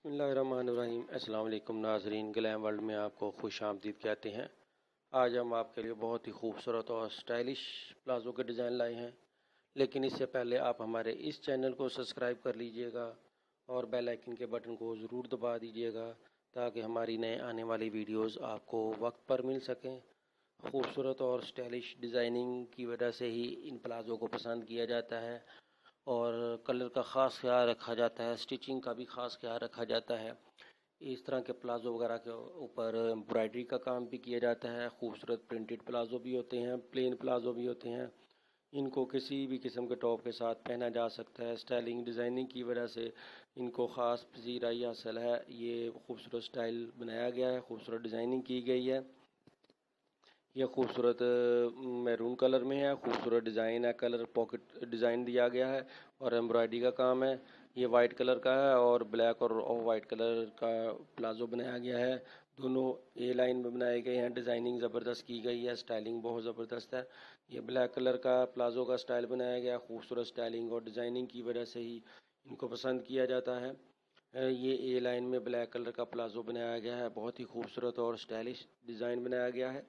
बिस्मिल्लाहिर्रहमानिर्रहीम। अस्सलाम वालेकुम नाज़रीन, ग्लैम वर्ल्ड में आपको खुश आमदीद कहते हैं। आज हम आपके लिए बहुत ही खूबसूरत और स्टाइलिश प्लाज़ो के डिज़ाइन लाए हैं, लेकिन इससे पहले आप हमारे इस चैनल को सब्सक्राइब कर लीजिएगा और बेल आइकन के बटन को ज़रूर दबा दीजिएगा ताकि हमारी नए आने वाली वीडियोस आपको वक्त पर मिल सकें। खूबसूरत और स्टाइलिश डिज़ाइनिंग की वजह से ही इन प्लाज़ो को पसंद किया जाता है और कलर का ख़ास ख्याल रखा जाता है, स्टिचिंग का भी ख़ास ख्याल रखा जाता है। इस तरह के प्लाज़ो वगैरह के ऊपर एम्ब्रॉयडरी का काम भी किया जाता है। खूबसूरत प्रिंटेड प्लाज़ो भी होते हैं, प्लेन प्लाज़ो भी होते हैं। इनको किसी भी किस्म के टॉप के साथ पहना जा सकता है। स्टाइलिंग डिज़ाइनिंग की वजह से इनको ख़ास पजीराई हासिल है। ये खूबसूरत स्टाइल बनाया गया है, खूबसूरत डिज़ाइनिंग की गई है। यह खूबसूरत मैरून कलर में है, खूबसूरत डिज़ाइन है, कलर पॉकेट डिज़ाइन दिया गया है और एम्ब्रॉयडरी का काम है। ये वाइट कलर का है और ब्लैक और ऑफ वाइट कलर का प्लाज़ो बनाया गया है। दोनों ए लाइन में बनाए गए हैं। डिज़ाइनिंग ज़बरदस्त की गई है, स्टाइलिंग बहुत ज़बरदस्त है। ये ब्लैक कलर का प्लाज़ो का स्टाइल बनाया गया। खूबसूरत स्टाइलिंग और डिज़ाइनिंग की वजह से ही इनको पसंद किया जाता है। ये ए लाइन में ब्लैक कलर का प्लाज़ो बनाया गया है। बहुत ही खूबसूरत और स्टाइलिश डिज़ाइन बनाया गया है।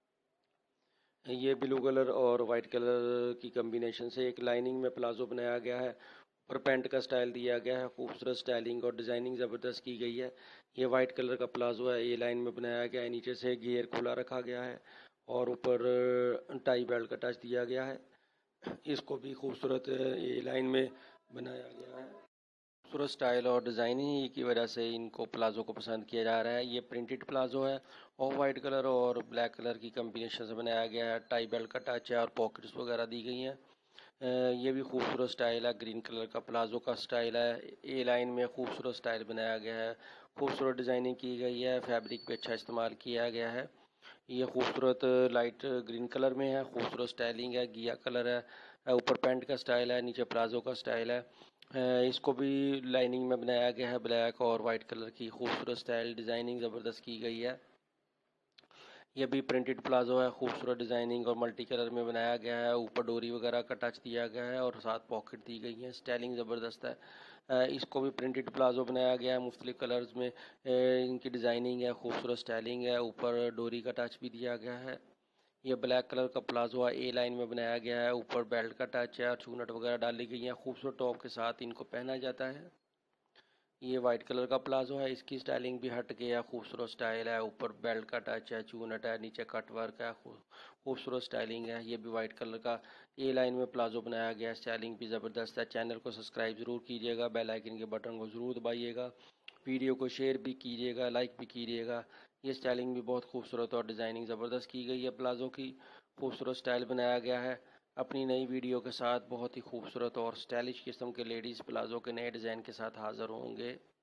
ये ब्लू कलर और वाइट कलर की कम्बिनेशन से एक लाइनिंग में प्लाज़ो बनाया गया है। ऊपर पैंट का स्टाइल दिया गया है। खूबसूरत स्टाइलिंग और डिज़ाइनिंग ज़बरदस्त की गई है। ये वाइट कलर का प्लाज़ो है, ये लाइन में बनाया गया है। नीचे से घेर खुला रखा गया है और ऊपर टाई बेल्ट का टच दिया गया है। इसको भी खूबसूरत ये लाइन में बनाया गया है। खूबसूरत स्टाइल और डिज़ाइनिंग की वजह से इनको प्लाज़ो को पसंद किया जा रहा है। ये प्रिंटेड प्लाज़ो है, ऑफ वाइट कलर और ब्लैक कलर की कम्बिनेशन से बनाया गया है। टाई बेल्ट का टच है और पॉकेट्स वगैरह दी गई हैं। ये भी खूबसूरत स्टाइल है, ग्रीन कलर का प्लाज़ो का स्टाइल है। ए लाइन में खूबसूरत स्टाइल बनाया गया है, खूबसूरत डिज़ाइनिंग की गई है, फैब्रिक भी अच्छा इस्तेमाल किया गया है। ये खूबसूरत लाइट ग्रीन कलर में है, खूबसूरत स्टाइलिंग है, घिया कलर है। ऊपर पैंट का स्टाइल है, नीचे प्लाज़ो का स्टाइल है। इसको भी लाइनिंग में बनाया गया है, ब्लैक और वाइट कलर की खूबसूरत स्टाइल डिज़ाइनिंग ज़बरदस्त की गई है। ये भी प्रिंटेड प्लाज़ो है, खूबसूरत डिज़ाइनिंग और मल्टी कलर में बनाया गया है। ऊपर डोरी वगैरह का टच दिया गया है और साथ पॉकेट दी गई है। स्टाइलिंग ज़बरदस्त है। इसको भी प्रिंटेड प्लाज़ो बनाया गया है मुख्तलिफ कलर्स में। इनकी डिज़ाइनिंग है, खूबसूरत स्टाइलिंग है, ऊपर डोरी का टच भी दिया गया है। ये ब्लैक कलर का प्लाज़ो है, ए लाइन में बनाया गया है। ऊपर बेल्ट का टच है और चूनट वगैरह डाली गई है। खूबसूरत टॉप के साथ इनको पहना जाता है। ये वाइट कलर का प्लाज़ो है, इसकी स्टाइलिंग भी हट के है, खूबसूरत स्टाइल है। ऊपर बेल्ट का टच है, चूनट है, नीचे कट वर्क है, खूबसूरत स्टाइलिंग है। ये भी वाइट कलर का ए लाइन में प्लाज़ो बनाया गया है। स्टाइलिंग भी ज़बरदस्त है। चैनल को सब्सक्राइब ज़रूर कीजिएगा, बेल आइकन के बटन को ज़रूर दबाइएगा, वीडियो को शेयर भी कीजिएगा, लाइक भी कीजिएगा। ये स्टाइलिंग भी बहुत खूबसूरत और डिज़ाइनिंग ज़बरदस्त की गई है। प्लाज़ो की खूबसूरत स्टाइल बनाया गया है। अपनी नई वीडियो के साथ बहुत ही खूबसूरत और स्टाइलिश किस्म के लेडीज़ प्लाज़ो के नए डिज़ाइन के साथ हाज़िर होंगे।